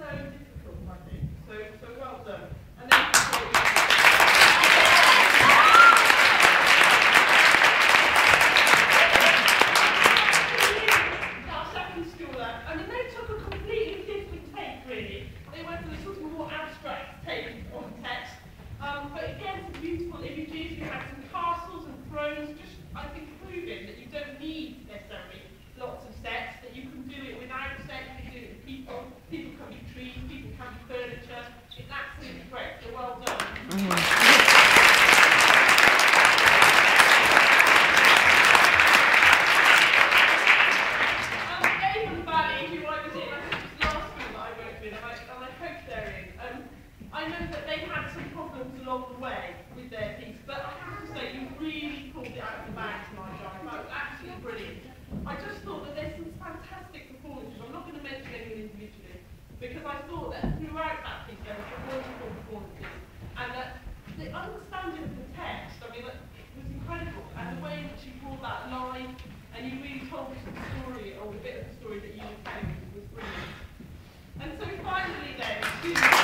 so difficult, I think. So well done. And then our second schooler, I mean, they took a completely different take, really. They went for the sort of more abstract take on text. But again, some beautiful images. We had some castles and thrones, just, I think, proving that you don't need necessarily lots of sets, that you can do it without sets, you can do it with people. People can be trees, people can be furniture. It's absolutely great, so well done. Avon Valley, who I was in, I think it was last school that I worked with, and I hope they're in. I know that they had some problems along the way with their piece, but I have to say, you really pulled it out of the bag tonight, guys. That was absolutely brilliant. I just thought that there's some fantastic performances. I'm not going to mention anyone individually, because I thought that throughout that piece there were some wonderful performances, and that the understanding of the text, I mean, it was incredible, and the way in which you brought that line, and you really told us the story, or a bit of the story that you were telling was brilliant. And so finally then, excuse me.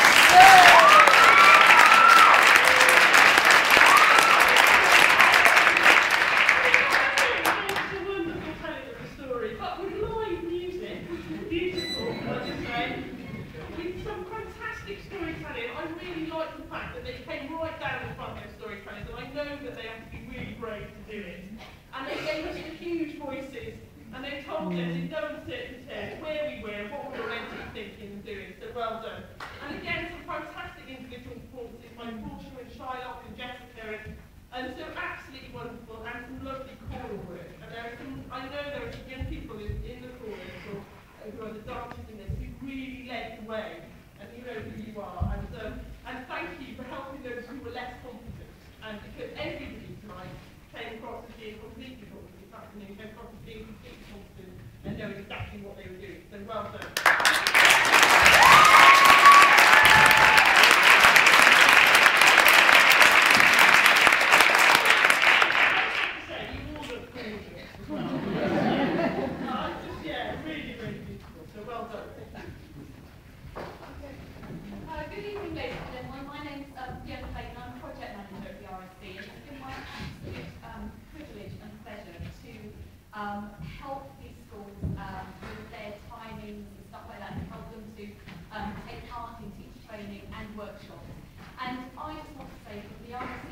In no uncertain terms where we were, what we were actually thinking and doing, so well done. And again, some fantastic individual performances by Portia and Shylock and Jessica, and so absolutely wonderful, and some lovely choral work. And there are some, I know there are some young people in the chorus who are the dancers in this who really led the way, and you know who you are. And thank you for helping those who were less confident, and because everybody tonight came across as being completely confident this afternoon, came across as being completely confident and knowing exactly what they were doing. So well done. Really, really beautiful. So well done. Good evening, ladies and gentlemen. My name's Fiona Clayton. I'm project manager at the RSC, and it's been my absolute privilege and pleasure to help these schools with their timings and stuff like that, and help them to take part in teacher training and workshops. And I just want to say that the RSC